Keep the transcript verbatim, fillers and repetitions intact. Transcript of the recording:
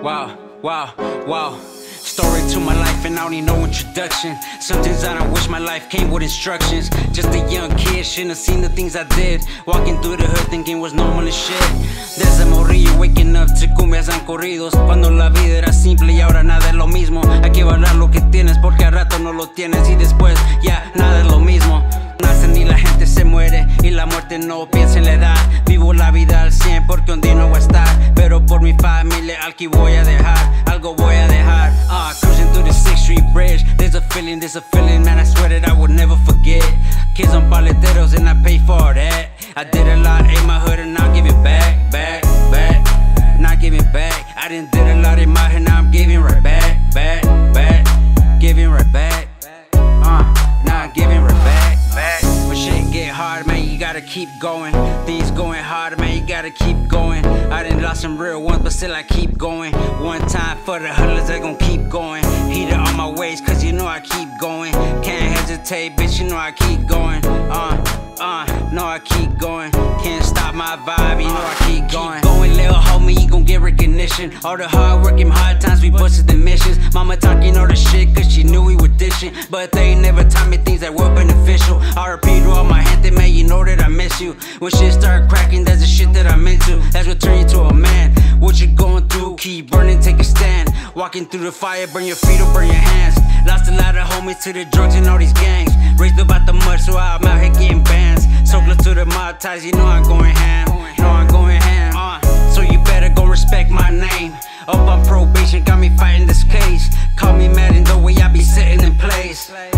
Wow, wow, wow. Story to my life and I don't need no introduction. Sometimes I don't wish my life came with instructions. Just a young kid, shouldn't have seen the things I did. Walking through the hood thinking was normal as shit. Desde morrillo waking up to cumbias and corridos. Cuando la vida era simple y ahora nada es lo mismo. Hay que valorar lo que tienes porque al rato no lo tienes y después ya nada es lo mismo. Nacen y la gente se muere y la muerte no piensa en la edad. Vivo la vida al cien porque un día no voy a estar, pero por mi familia aquí voy a dejar, algo voy a dejar. Uh, cruising through the sixth Street Bridge, there's a feeling, there's a feeling, man, I swear that I will never forget. Kids on paleteros and I pay for that. I did a lot in my hood and I'll give it back, back, back. Not giving back. I done did a lot in my hood, now I'm giving right back, back, back. Giving right back. Uh, now I'm giving right back. When shit get hard, man, you gotta keep going. Things going hard, man, you gotta keep going. I done lost some real ones, but still I keep going. One time for the huddlers, they gon' keep going. Heated on my waist, cause you know I keep going. Can't hesitate, bitch, you know I keep going. Uh, uh, know I keep going. Can't stop my vibe, you know I keep going. Keep going, little homie, you gon' get recognition. All the hard work and hard times, we busted the missions. Mama talking all the shit, cause she knew we were dishing. But they ain't never taught me things that were beneficial. R P to all my gente, man, you know that I miss you. When shit start cracking, that's the shit that I'm into. That's what turn you to a man. What you going through, keep burning, take a stand. Walking through the fire, burn your feet or burn your hands. Lost a lot of homies to the drugs and all these gangs. Raised up out the mud, so I'm out here getting bands. So close to the mob ties, you know I'm going ham. Know I'm going ham. Uh, so you better go respect my name. Up on probation, got me fighting this case. Call me mad in the way I be sitting in place.